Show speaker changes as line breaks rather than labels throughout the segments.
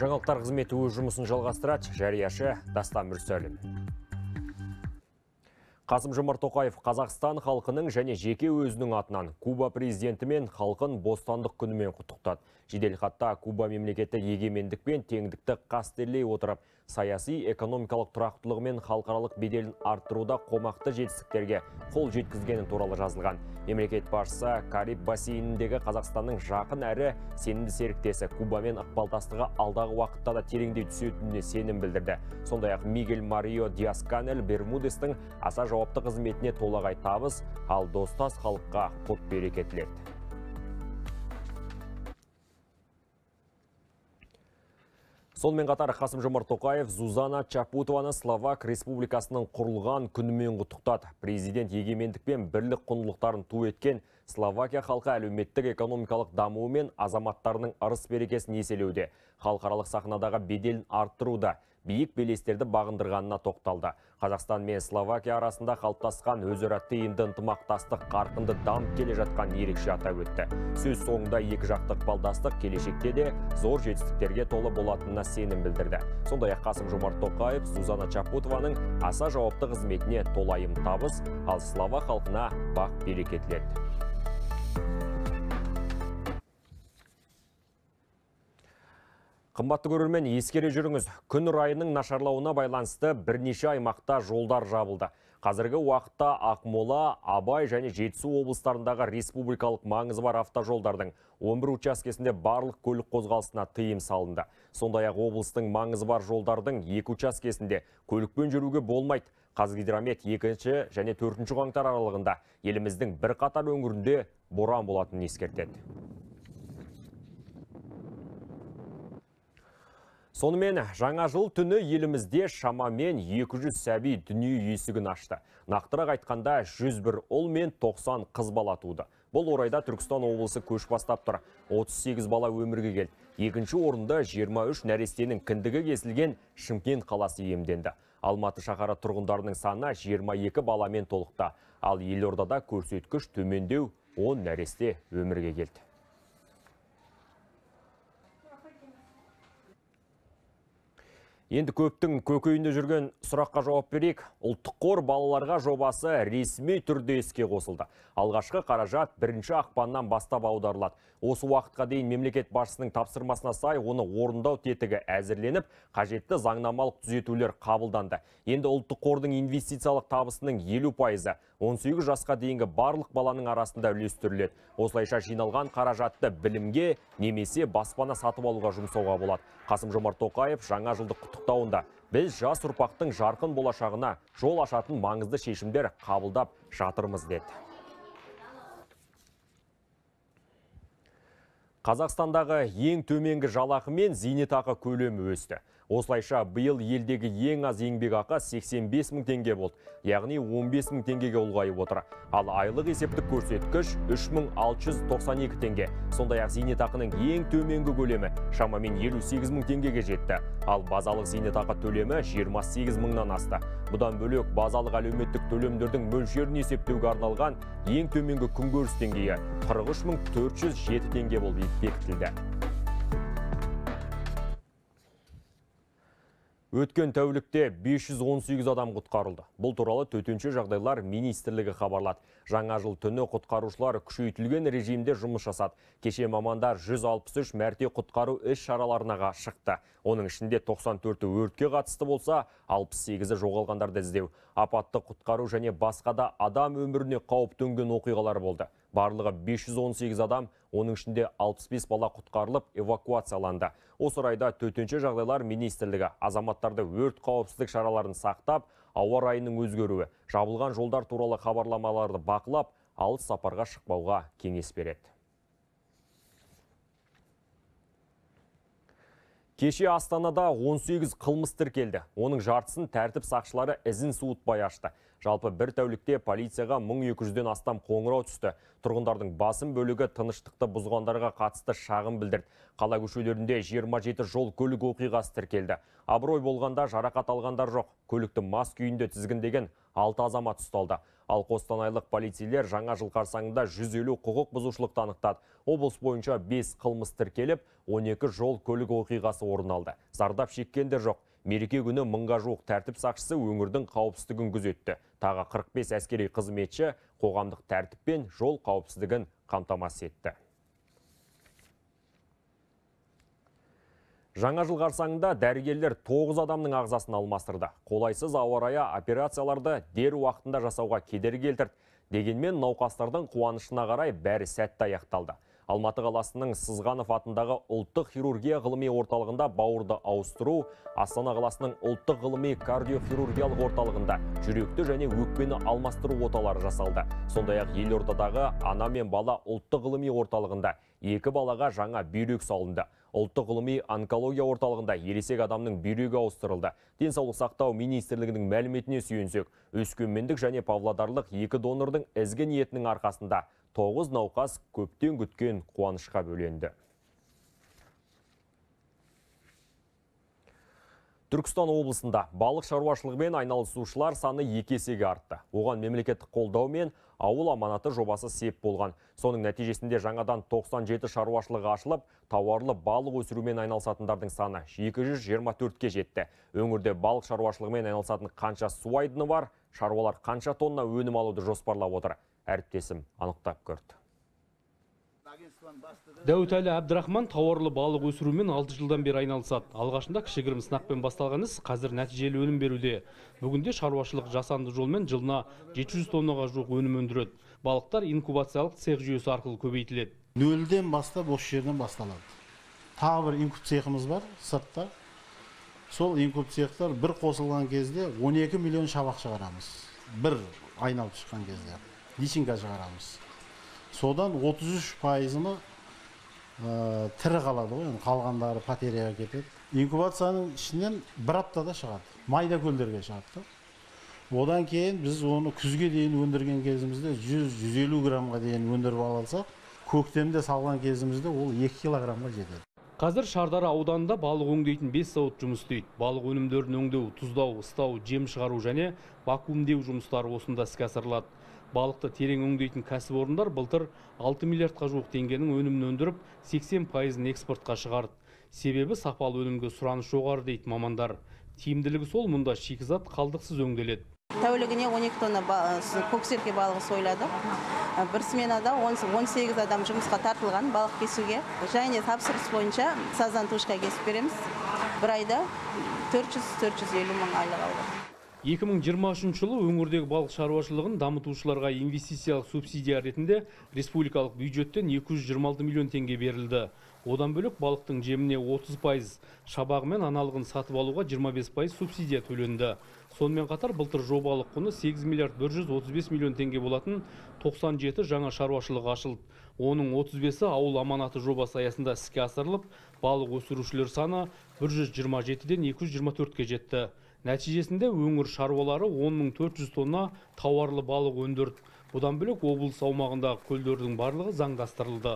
Жаңалықтар қызметі өз жұмысын жалғастырады. Жарияшы Дастан Мүрсәлім. Қасым-Жомарт Тоқаев Қазақстан халқының және жеке өзінің атынан Куба президенті мен халқын бостандық күнімен құттықтады. Жеделхатта Куба мемлекеті егемендік пен теңдікті қастерлей отырып, саяси экономикалық тұрақтылығы мен халықаралық беделін арттыруда қомақты жетістіктерге қол жеткізгені туралы жазылған. Мемлекет басшысы Кариб бассейніндегі Қазақстанның жақын әрі сенімді серіктесі Кубамен ықпалдастығы алдағы уақытта да тереңдей түсетініне сенім білдірді. Сондай-ақ Мигель Марио Диас-Канель Бермудестің аса жауапты қызметіне толағай табыс, ал достас халыққа құт береке тіледі. Сонымен қатар Қасым-Жомарт Тоқаев Зузана Чапутованы Словак Республикасының құрылған күнімен құттықтады. Президент егемендік пен бірлік құндылықтарын ту еткен Словакия халқы әлеуметтік экономикалық дамуы мен азаматтарының ырыс берекесін еселеуде, халықаралық сахнадағы беделін арттыруда, биік белестерді бағындырғанына тоқталды. Қазақстан мен Словакия арасында қалыптасқан өзара тиімді ынтымақтастық қарқынды дамып келе жатқан ерекше атап өтті. Сөз соңында екі жақты ықпалдастық келешекте де зор жетістіктерге толы болатынына сенім білдірді. Сондай-ақ Қасым-Жомарт Тоқаев Зузана Чапутованың аса жауапты қызметіне толайым табыс, ал словак халқына бақ береке тіледі. Қымбатты көрермен, ескере жүріңіз. Күн райының нашарлауына байланысты бірнеше аймақта жолдар жабылды. Қазіргі уақытта Ақмола, Абай және Жетісу облыстарындағы республикалық маңызы бар автожолдардың 11 учаскесінде барлық көлік қозғалысына тыйым салынды. Сондай-ақ облыстың маңызы бар жолдардың 2 учаскесінде көлікпен жүруге болмайды. Қазгидромет 2 және 4 қаңтар аралығында еліміздің бірқатар өңірінде боран болатынын ескертеді. Сонымен жаңа жыл түні елімізде шамамен 200 сәби дүние есігін ашты. Нақтырақ айтқанда 101 ұл мен 90 қыз бала туды. Бұл орайда Түркістан облысы көш бастап тұр. 38 бала өмірге келді. Екінші орында 23 нәрестенің кіндігі кесілген Шымкент қаласы иемденді. Алматы шаһары тұрғындарының саны 22 баламен толықты. Ал елордада көрсеткіш төмендеу 10 нәресте өмірге келді. Енді көптің көкейінде жүрген сұраққа жауап берейік. Ұлттық қор балаларға жобасы ресми түрде іске қосылды. Алғашқы қаражат 1 ақпаннан бастап аударылады. Осы уақытқа дейін мемлекет басшысының тапсырмасына сай оны орындау тетігі әзірленіп, қажетті заңнамалық түзетулер қабылданды. Енді ұлттық қордың инвестициялық табысының 50%, 18 жасқа дейінгі барлық баланың арасында үлестіріледі. Осылайша жиналған қаражатты білімге немесе баспана сатып алуға жұмсауға болады. Қасым-Жомарт Тоқаев жаңа жылдық құттықтауында біз жас ұрпақтың жарқын болашағына жол ашатын маңызды шешімдер қабылдап жатырмыз деді. Қазақстандағы ең төменгі жалақы мен зейнетақы көлемі өсті. Осылайша биыл елдегі ең аз еңбекақы 85 мың теңге болды, яғни 15 мың теңгеге ұлғайып отыр. Ал айлық есептік көрсеткіш 3692 теңге. Сондай-ақ зейнетақының ең төменгі көлемі шамамен 58 мың теңгеге жетті. Ал базалық зейнетақы төлемі 28 мыңнан асты. Бұдан бөлек базалық әлеуметтік төлемдердің мөлшерін есептеуге арналған ең төменгі күнкөріс деңгейі 43407 теңге болып бекітілді. Өткен тәулікте 518 адам құтқарылды. Бұл туралы Төтенше жағдайлар министрлігі хабарлады. Жаңа жыл түні құтқарушылар күшейтілген режимде жұмыс жасады. Кеше мамандар 163 мәрте құтқару іс шараларына шықты. Оның ішінде 94-і өртке қатысты болса, 68-і жоғалғандарды іздеу. Апатты құтқару және басқа да адам өміріне қауіп төнген оқиғалар болды. Барлығы 518 адам, оның ішінде 65 бала құтқарылып, эвакуацияланды. Осы орайда Төтенше жағдайлар министрлігі азаматтарды өрт қауіпсіздік шараларын сақтап, ауа райының өзгеруі, жабылған жолдар туралы хабарламаларды бақылап, алыс сапарға шықпауға кеңес береді. Кеше Астанада 18 қылмыс тіркелді. Оның жартысын тәртіп сақшылары ізін суытпай ашты. Жалпы бір тәулікте полицияға 1200-ден астам қоңырау түсті. Тұрғындардың басым бөлігі тыныштықты бұзғандарға қатысты шағым білдірді. Қала көшелерінде 27 жол көлік оқиғасы тіркелді. Абырой болғанда жарақат алғандар жоқ. Көлікті мас күйінде тізгіндеген 6 азамат ұсталды. Ал қостанайлық полицейлер жаңа жыл қарсаңында 150 құқық бұзушылықты анықтады. Облыс бойынша 5 қылмыс тіркеліп, 12 жол көлік оқиғасы орын алды. Зардап шеккендер жоқ. Мереке күні 1000-ға жуық тәртіп сақшысы өңірдің қауіпсіздігін күзетті. Тағы 45 әскери қызметші қоғамдық тәртіп пен жол қауіпсіздігін қамтамасыз етті. Жаңа жыл қарсаңында дәрігерлер 9 адамның ағзасын алмастырды. Қолайсыз ауа райы операцияларды дер уақытында жасауға кедергі келтірді. Дегенмен науқастардың қуанышына қарай бәрі сәтті аяқталды. Алматы қаласының Сызғанов атындағы ұлттық хирургия ғылыми орталығында бауырды ауыстыру, Астана қаласының ұлттық ғылыми кардиохирургиялық орталығында жүректі және өкпені алмастыру оталары жасалды. Сондай-ақ елордадағы ана мен бала ұлттық ғылыми орталығында 2 балаға жаңа бүйрек салынды. Ұлттық ғылыми онкология орталығында ересек адамның бүйрегі ауыстырылды. Денсаулық сақтау министрлігінің мәліметіне сүйенсек, өскемендік және павлодарлық 2 донордың ізгі ниетінің арқасында 9 науқас көптен күткен қуанышқа бөленді. Түркістан облысында балық шаруашылығымен айналысушылар саны 2 есеге артты. Оған мемлекеттік қолдау мен ауыл аманаты жобасы сеп болған. Соның нәтижесінде жаңадан 97 шаруашылығы ашылып, тауарлы балық өсірумен айналысатындардың саны 224-ке жетті. Өңірде балық шаруашылығымен айналысатын қанша су айдыны бар, шаруалар қанша тонна өнім алуды жоспарлап отыр. Әріптесім анықтап көрді.
Дәуітәлі Әбдірахман тауарлы балық өсірумен 6 жылдан бері айналысады. Алғашында кішігірім сынақпен басталған іс қазір нәтижелі өнім беруде. Бүгінде шаруашылық жасанды жолмен жылына 700 тоннаға жуық өнім өндіреді. Балықтар инкубациялық цех жүйесі арқылы көбейтіледі.
Нөлден бастап осы жерден басталады. Тағы бір инкуб цехымыз бар сыртта. Сол инкуб цехтар бір қосылған кезде 12 миллион шабақ шығарамыз. Бір айналып шыққан кезде. Личинка шығарамыз. Содан 33%-ны тірі қалады ғой, қалғандары потеряға кетеді. Инкубацияның ішінен бір аптада шығады. Майда көлдерге шығады. Одан кейін біз оны күзге дейін өндірген кезімізде 100-150 граммға дейін өндіріп алсақ, көктемде салған кезімізде ол 2 килограммға жетеді.
Қазір Шардара ауданында балық өңдейтін 5 зауыт жұмыс істейді. Балық өнімдерін өңдеу, тұздау, ыстау, жем шығару және вакуумдеу жұмыстары осында іске асырылады. Балықты терең өңдейтін кәсіпорындар былтыр 6 миллиардқа жуық теңгенің өнімін өндіріп, 80%-ын экспортқа шығарды. Себебі сапалы өнімге сұраныс жоғары дейді мамандар. Тиімділігі сол, мұнда шикізат қалдықсыз өңделеді.
Тәулігіне 12 тонна көксерке балығы сойлады. Бір сменада 18 адам жұмысқа тартылған балық кесуге. Және тапсырыс бойынша сазан тушқа кесіп береміз. Бір айда 400-450 мың айлық алды.
2023 жылы өңірдегі балық шаруашылығын дамытушыларға инвестициялық субсидия ретінде республикалық бюджеттен 226 миллион теңге берілді. Одан бөлек балықтың жеміне 30%, шабағы мен аналығын сатып алуға 25% субсидия төленді. Сонымен қатар былтыр жобалық құны 8 миллиард 135 миллион теңге болатын 97 жаңа шаруашылығы ашылды. Оның 35-і ауыл аманаты жобасы аясында іске асырылып, балық өсірушілер саны 127-ден 224-ке жетті. Нәтижесінде өңір шаруалары 10.400 тонна тауарлы балық өндірді. Бұдан бөлек облыс аумағындағы көлдердің барлығы заңдастырылды.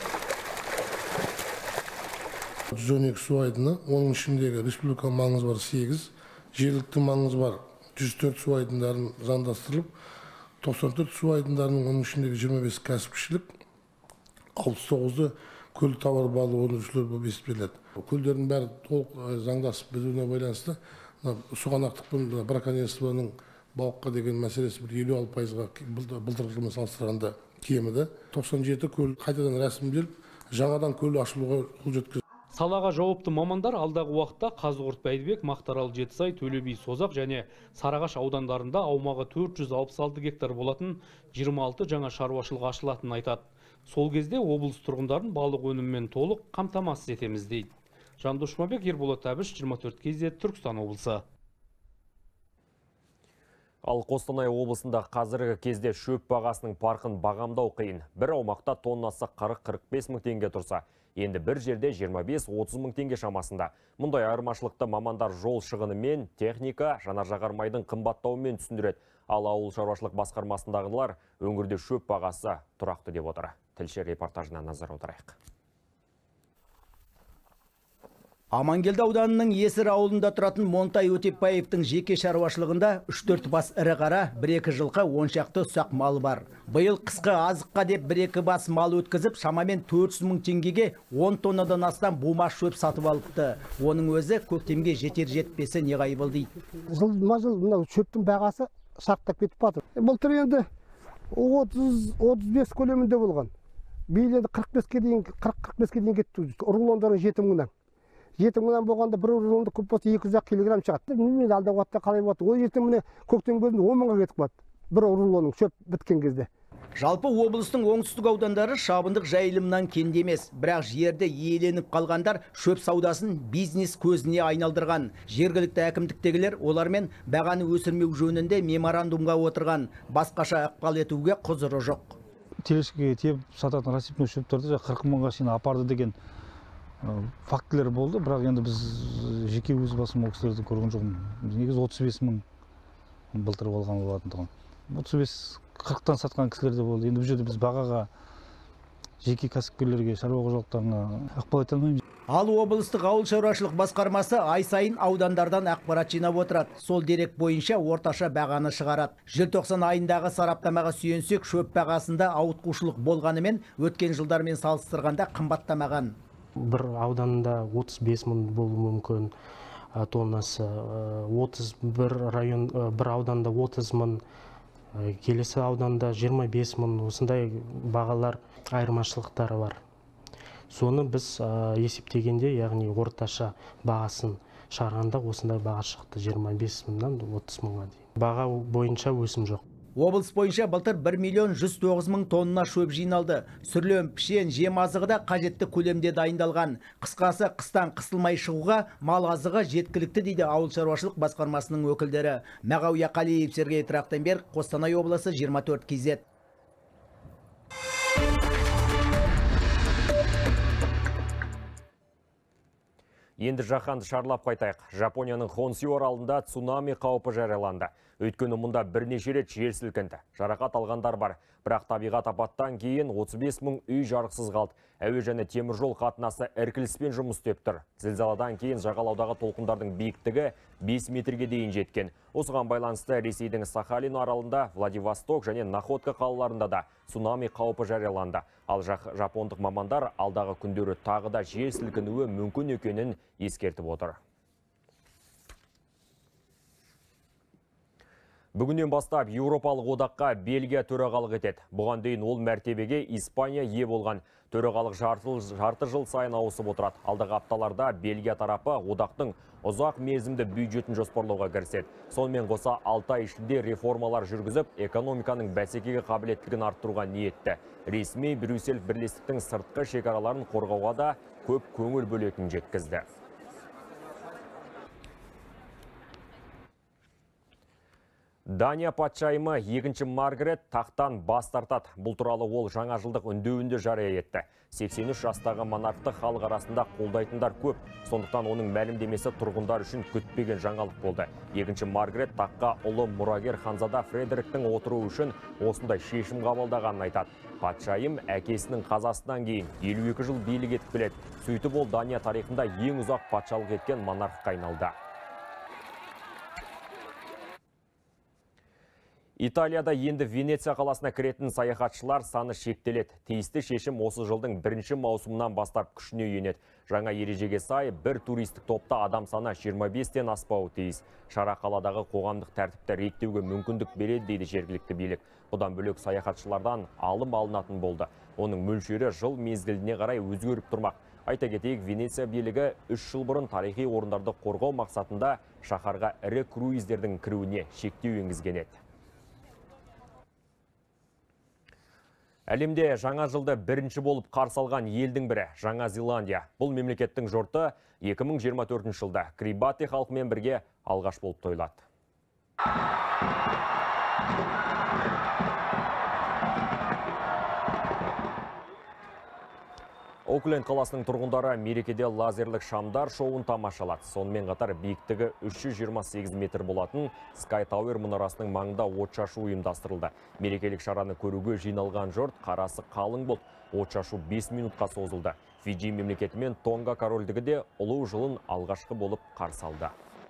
112 су айдыны, оның ішіндегі республика маңызы бар 8, жергілікті маңызы бар 104 су айдындарын заңдастырылып, 94 су айдындарының оның ішіндегі 25 кәсіпшілік, 69-ды көл тауар балық өндірушілер болып есептеледі. Көлдердің бәрі толық заңдасып білуіне байланысты сұғанақтықпен браконьерствоның балыққа деген мәселесі 56%-ға былтырғы жылмен салыстырғанда кеміді. 97 көл қайтадан рәсімделіп, жаңадан көл ашылуға қол жеткізді.
Салаға жауапты мамандар алдағы уақытта Қазығұрт, Бәйдібек, Мақтарал, Жетісай, Төлеби, Созақ және Сарыағаш аудандарында аумағы 466 гектар болатын 26 жаңа шаруашылық ашылатынын айтады. Сол кезде облыс тұрғындарын балық өнімімен толық қамтамасыз етеміз дейді. Жандос Жұмабек, Ерболат Әбіш, 24 кезе, Түркістан облысы.
Ал Қостанай облысында қазіргі кезде шөп бағасының парқын бағамдау қиын. Бір аумақта тоннасы 40-45 мың теңге тұрса, енді бір жерде 25-30 мың теңге шамасында. Мұндай айырмашылықты мамандар жол шығыны мен техника жанар-жағармайдың қымбаттауымен түсіндіреді. Ал ауыл шаруашылық басқармасындағылар өңірде шөп бағасы тұрақты деп отыр. Тілші репортажына назар аударайық.
Амангелді ауданының Есір ауылында тұратын Монтай Өтепбаевтың жеке шаруашылығында 3-4 бас ірі қара, 1-2 жылқы, 10 шақты ұсақ мал бар. Биыл қысқы азыққа деп 1-2 бас мал өткізіп, шамамен 400 мың теңгеге 10 тоннадан астам бума шөп сатып алыпты. Оның өзі көктемге жетер-жетпесі неғайбыл дейді.
Жылма-жыл мынау шөптің бағасы шарықтап кетіп жатыр. Былтыр енді 30-35 көлемінде болған. Биыл енді 45-ке дейін кетті. Рулондары 7 мыңнан. 7 мыңнан болғанда бір рулонды көп болса 200 килограмм шығады. Мен алдағы уақытта қалай болады? Ол ертең міне көктем кезінде 10 мыңға кетіп қалады. Бір рулонның шөп біткен кезде.
Жалпы облыстың оңтүстік аудандары шабындық жайылымнан кенде емес, бірақ жерде иеленіп қалғандар шөп саудасын бизнес көзіне айналдырған. Жергілікті әкімдіктегілер олармен бағаны өсірмеу жөнінде меморандумға отырған. Басқаша ықпал етуге құзыры жоқ.
Телешкеге тиеп сататын рассыпной шөптерді 40 мыңға шейін апарды деген фактілер болды, бірақ енді біз жеке өз басым ол кісілерді көрген жоқпын. Негізі 35 мың былтыр болған болатын тұғын. 35-40-тан сатқан кісілер де болды. Енді бұл жерде біз бағаға жеке кәсіпкерлерге, шаруа қожалықтарына ықпал ете алмаймыз.
Ал облыстық ауыл шаруашылық басқармасы ай сайын аудандардан ақпарат жинап отырады. Сол дерек бойынша орташа бағаны шығарады. Желтоқсан айындағы сараптамаға сүйенсек, шөп бағасында ауытқушылық болғанымен өткен жылдармен салыстырғанда қымбаттамаған.
Бір ауданында 35 мың болуы мүмкін тоннасы, бір ауданда 30 мың, келесі ауданда 25 мың, осындай бағалар айырмашылықтары бар. Соны біз есептегенде, яғни орташа бағасын шығарғанда осындай баға шықты 25 мыңнан 30 мыңға дейін. Баға бойынша өсім жоқ.
Облыс бойынша былтыр 1,109,000 тонна шөп жиналды. Сүрлем, пішен, жем азығы да қажетті көлемде дайындалған. Қысқасы, қыстан қысылмай шығуға мал азығы жеткілікті дейді ауыл шаруашылық басқармасының өкілдері. Мағауия Қалиев, Сергей Трахтенберг, Қостанай облысы 24 KZ.
Енді жаһанды шарлап қайтайық. Жапонияның Хонсю аралында цунами қаупі жарияланды. Өйткені мұнда бірнеше рет жер сілкінді. Жарақат алғандар бар. Бірақ табиғат апаттан кейін 35 мың үй жарықсыз қалды. Әуе және теміржол қатынасы іркіліспен жұмыс істеп тұр. Зілзаладан кейін жағалаудағы толқындардың биіктігі 5 метрге дейін жеткен. Осыған байланысты Ресейдің Сахалин аралында, Владивосток және Находка қалаларында да цунами қаупі жарияланды. Ал жапондық мамандар алдағы күндері тағы да жер сілкінуі мүмкін екенін ескертіп отыр. Бүгіннен бастап Еуропалық одаққа Бельгия төрағалық етеді. Бұған дейін ол мәртебеге Испания ие болған. Төрағалық жарты жыл сайын ауысып отырады. Алдағы апталарда Бельгия тарапы одақтың ұзақ мерзімді бюджетін жоспарлауға кіріседі. Сонымен қоса 6 ай ішінде реформалар жүргізіп, экономиканың бәсекеге қабілеттілігін арттыруға ниетті. Ресми Брюссель бірлестіктің сыртқы шекараларын қорғауға да көп көңіл бөлетінін жеткізді. Дания патшайымы 2-ші Маргарет тақтан бас тартады. Бұл туралы ол жаңа жылдық үндеуінде жария етті. 83 жастағы монархты халық арасында қолдайтындар көп. Сондықтан оның мәлімдемесі тұрғындар үшін күтпеген жаңалық болды. 2-ші Маргарет таққа ұлы мұрагер ханзада Фредериктің отыруы үшін осындай шешім қабылдағанын айтады. Патшайым әкесінің қазасынан кейін 52 жыл билік етіп келеді. Сөйтіп ол Дания тарихында ең ұзақ патшалық еткен монархқа айналды. Италияда енді Венеция қаласына кіретін саяхатшылар саны шектеледі. Тиісті шешім осы жылдың 1 маусымынан бастап күшіне енеді. Жаңа ережеге сай бір туристік топта адам саны 25-тен аспауы тиіс. Шара қаладағы қоғамдық тәртіпті реттеуге мүмкіндік береді дейді жергілікті билік. Бұдан бөлек саяхатшылардан алым алынатын болды. Оның мөлшері жыл мезгіліне қарай өзгеріп тұрмақ. Айта кетейік, Венеция билігі 3 жыл бұрын тарихи орындарды қорғау мақсатында шаһарға ірі круиздердің кіруіне шектеу енгізген еді. Әлемде жаңа жылды бірінші болып қарсы алған елдің бірі Жаңа Зеландия. Бұл мемлекеттің жұрты 2024 жылда Крибати халқымен бірге алғаш болып тойлады. Окленд қаласының тұрғындары мерекеде лазерлік шамдар шоуын тамашалады. Сонымен қатар биіктігі 328 метр болатын Sky Tower мұнарасының маңында отшашу ұйымдастырылды. Мерекелік шараны көруге жиналған жұрт қарасы қалың болды. Отшашу 5 минутқа созылды. Фиджи мемлекеті мен Тонга корольдігі де ұлы жылын алғашқы болып қарсы алды.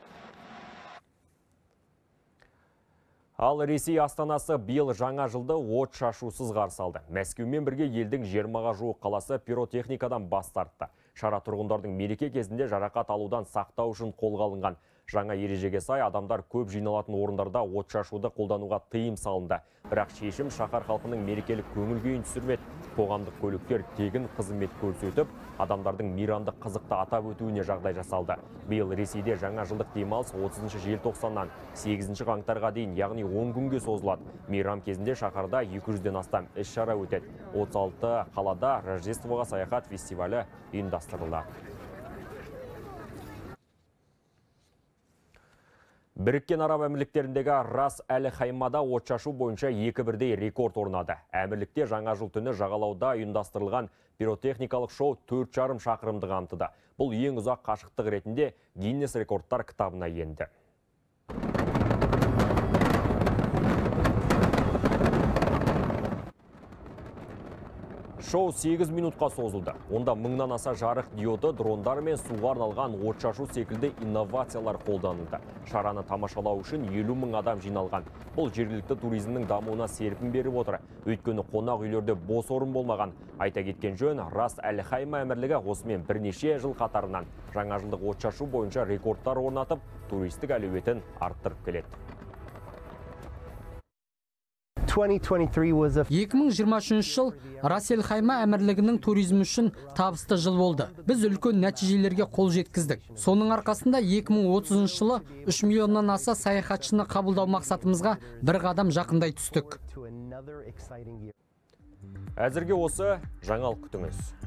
Ал Ресей астанасы биыл жаңа жылды от шашусыз қарсы алды. Мәскеумен бірге елдің 20-ға жуық қаласы пиротехникадан бас тартты. Шара тұрғындардың мереке кезінде жарақат алудан сақтау үшін қолға алынған. Жаңа ережеге сай адамдар көп жиналатын орындарда от шашуды қолдануға тыйым салынды. Бірақ шешім шаһар халқының мерекелік көңіл күйін түсірмеді. Қоғамдық көліктер тегін қызмет көрсетіп, адамдардың мейрамды қызықты атап өтуіне жағдай жасалды. Биыл Ресейде жаңа жылдық демалыс 30 желтоқсаннан 8 қаңтарға дейін, яғни 10 күнге созылады. Мейрам кезінде шаһарда 200-ден астам іс-шара өтеді. 36 қалада Рождествоға саяхат фестивалі ұйымдастырылды. Біріккен Араб Әмірліктеріндегі Рас Әл Хаймада отшашу бойынша 2-1 рекорд орнады. Әмірлікте жаңа жыл түні жағалауда ұйымдастырылған пиротехникалық шоу 4,5 шақырымды қамтыды. Бұл ең ұзақ қашықтық ретінде Гиннес рекордтар кітабына енді. Шоу 8 минутқа созылды. Онда мыңнан аса жарық диоды, дрондар мен суға арналған отшашу секілді инновациялар қолданылды. Шараны тамашалау үшін 50 мың адам жиналған. Бұл жергілікті туризмнің дамуына серпін беріп отыр. Өйткені қонақ үйлерде бос орын болмаған. Айта кеткен жөн, Рас Әл Хайма әмірлігі осымен бірнеше жыл қатарынан жаңа жылдық отшашу бойынша рекордтар орнатып, туристік әлеуетін арттырып келеді.
2023 жыл Рас Әл Хайма әмірлігінің туризм үшін табысты жыл болды. Біз үлкен нәтижелерге қол жеткіздік. Соның арқасында 2030 жылы 3 миллионнан аса саяхатшыны қабылдау мақсатымызға бір қадам жақындай түстік.
Әзірге осы жаңалық күтіңіз.